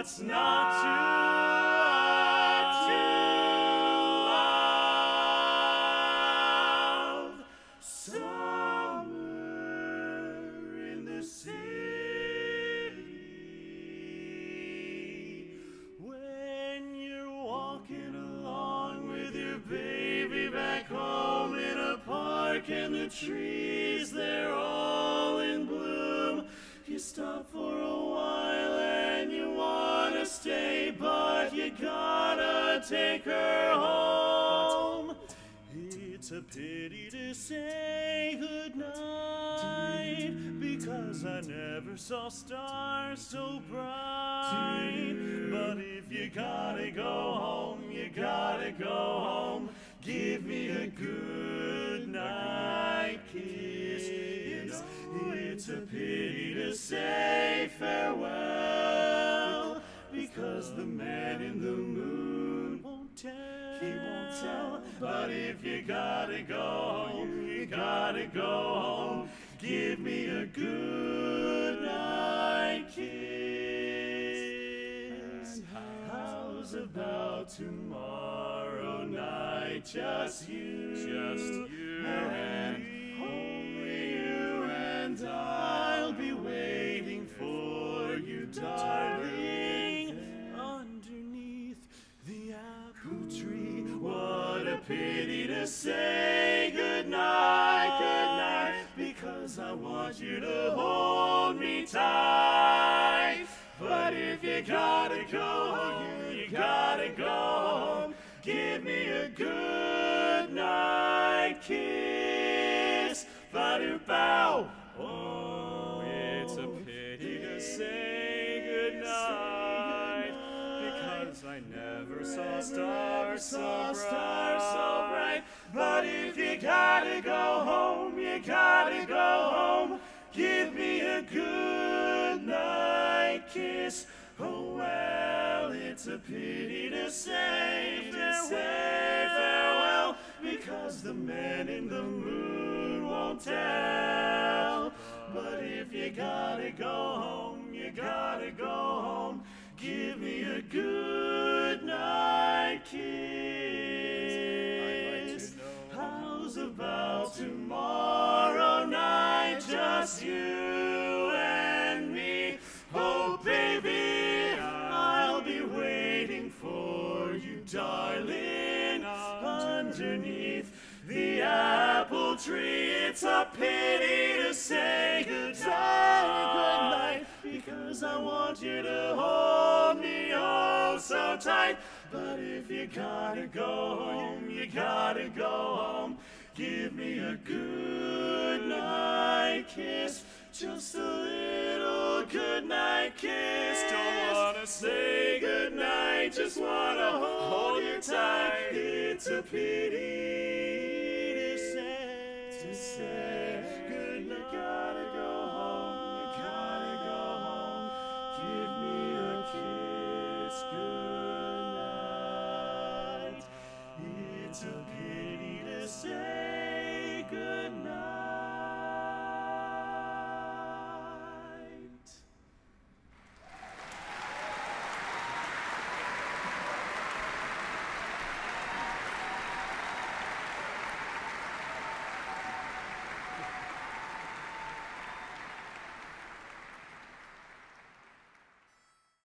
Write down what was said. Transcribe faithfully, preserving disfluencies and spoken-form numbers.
What's not to love? Summer in the city, when you're walking along with your baby back home in a park and the trees, they're all in bloom. You stop for a while and you wanna stay, but you gotta take her home. It's a pity to say goodnight, because I never saw stars so bright. But if you gotta go home, you gotta go home. Give me a good night kiss. It's a pity to say farewell, because the man in the moon won't tell. He won't tell. But if you gotta go home, you gotta go home. Give me a good night kiss. How's about tomorrow night? Just you, just you and only you and I'll be waiting for you, darling, underneath the apple tree. What a pity to say goodnight, goodnight, because I want you to hold me tight. But if you gotta go home, you gotta go home. Give me a good night kiss. Ba-do-bow. Oh, it's a pity to say goodnight, because I never saw stars so bright. But if you gotta go home, you gotta go home. Give me a good night kiss. Oh well, it's a pity to say, to say farewell, because the man in the moon won't tell. But if you gotta go home, you gotta go home. Give me a good night kiss. How's about tomorrow night? Just you and me. Oh baby, I'll be waiting for you, darling, underneath the apple tree. It's a pity to say goodbye, goodnight, because I want you to hold me oh so tight. But if you gotta go home, you gotta go home. Give me a good night kiss, just a little good night kiss. Don't wanna say goodnight, just wanna hold you tight. It's a pity